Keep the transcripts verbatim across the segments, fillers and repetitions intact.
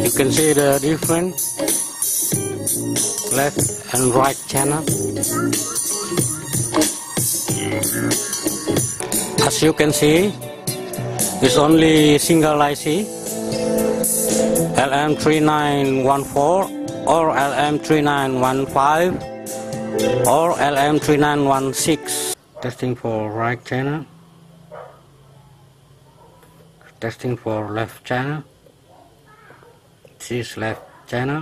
You can see the difference left and right channel. As you can see, it's only single I C L M three nine one four or L M three nine one five or L M three nine one six. Testing for right channel. Testing for left channel. This is left channel.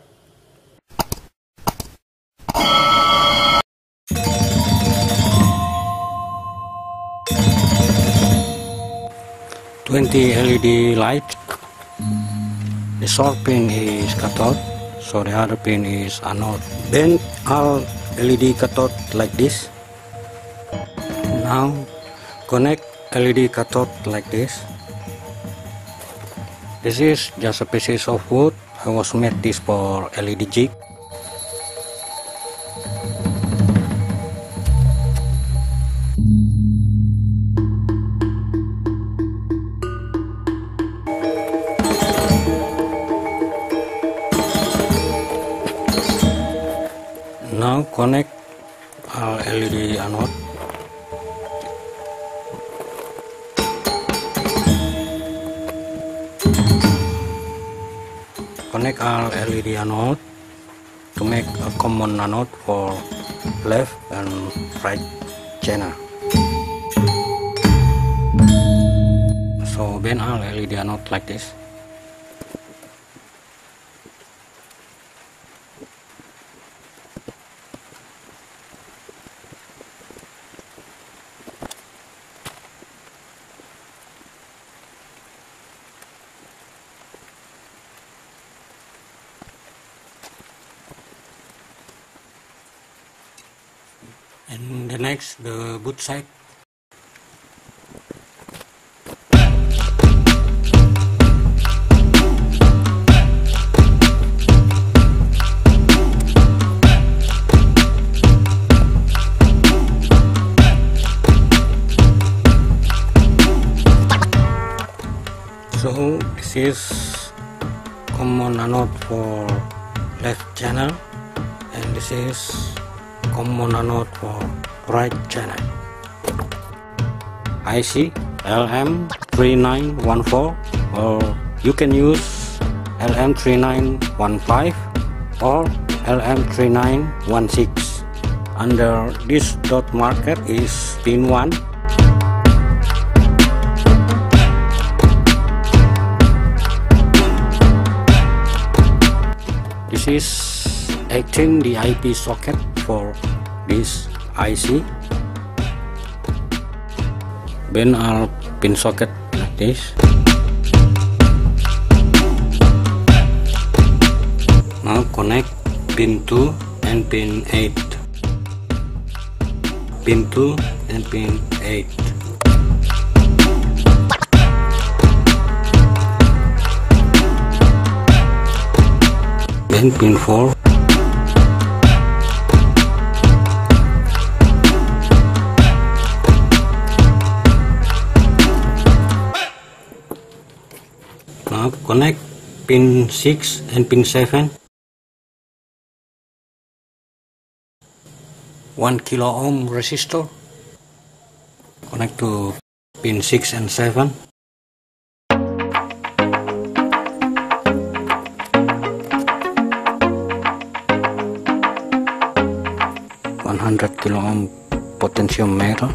twenty L E D light. The short pin is cathode, so the other pin is anode. Then all L E D cathode like this. Now connect L E D cathode like this. This is just a piece of wood. I was made this for L E D jig. Now connect our L E D anode. Connect our L E D anode to make a common anode for left and right channel. So bend our L E D anode like this. And the next, the boot side. So this is common anode for left channel, and this is common anode for right channel. I C L M three nine one four, or you can use L M three nine one five or L M three nine one six. Under this dot marker is pin one. This is eighteen the I P socket for this I C. Bend our pin socket like this. Now connect pin two and pin eight. Pin two and pin eight. Then pin four. Now connect pin six and pin seven. one kilo ohm resistor. Connect to pin six and seven. one hundred kilo ohm potentiometer.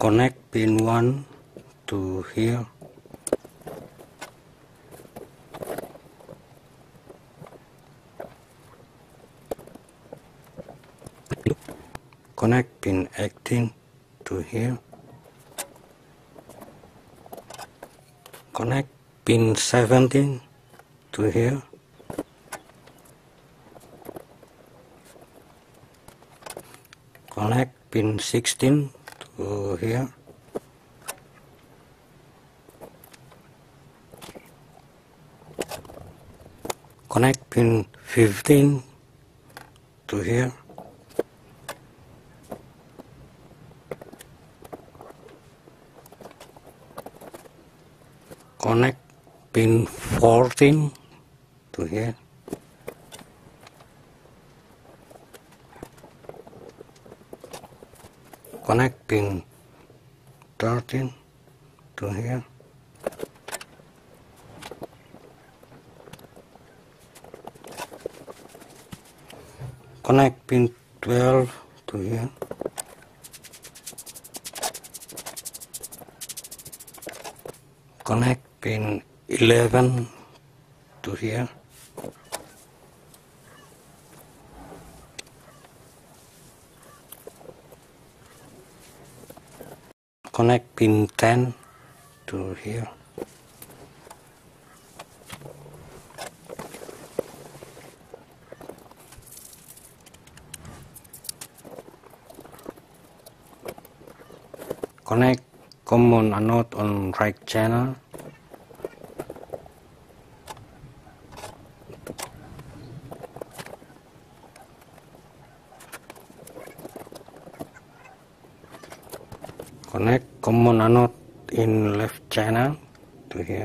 connect pin one to here. Connect pin eighteen to here. Connect pin seventeen to here. Connect pin sixteen to here. Connect pin fifteen to here. Connect pin fourteen to here. Connect pin thirteen to here. Connect pin twelve to here. Connect pin eleven to here. Connect pin ten to here. Connect common anode on right channel. Connect common anode in left channel to here.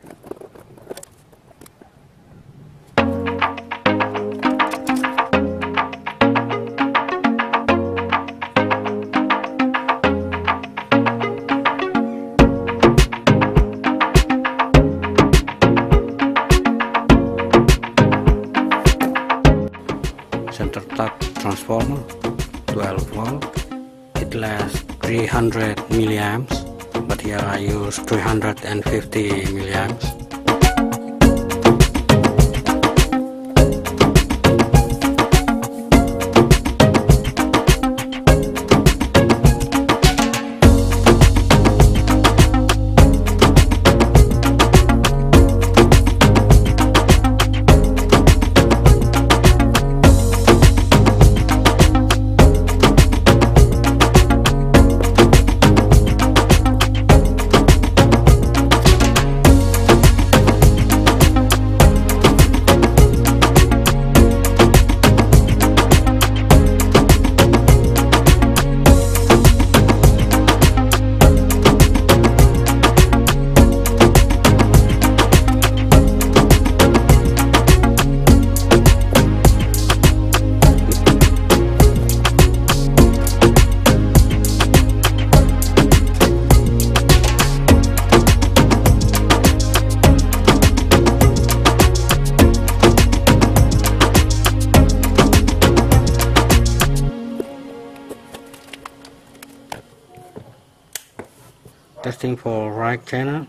Center tap transformer, twelve volt. It lasts three hundred milliamps, but here I use three hundred fifty milliamps. Testing for right channel.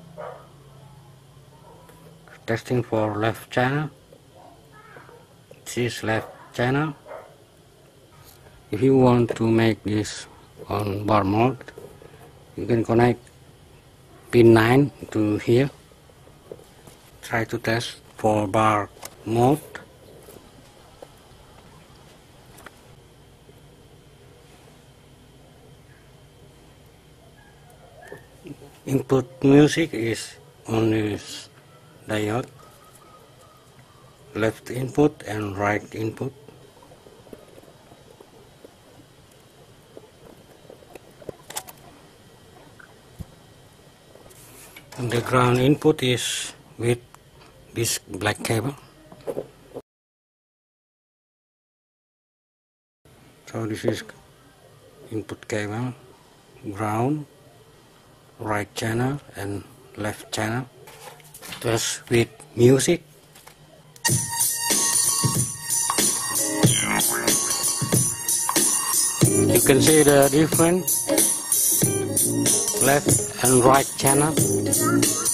Testing for left channel. This is left channel. If you want to make this on bar mode, you can connect pin nine to here. Try to test for bar mode. Input music is on this diode, left input and right input. And the ground input is with this black cable. So this is input cable, ground, right channel and left channel. Test with music. You can see the difference. left and right channel.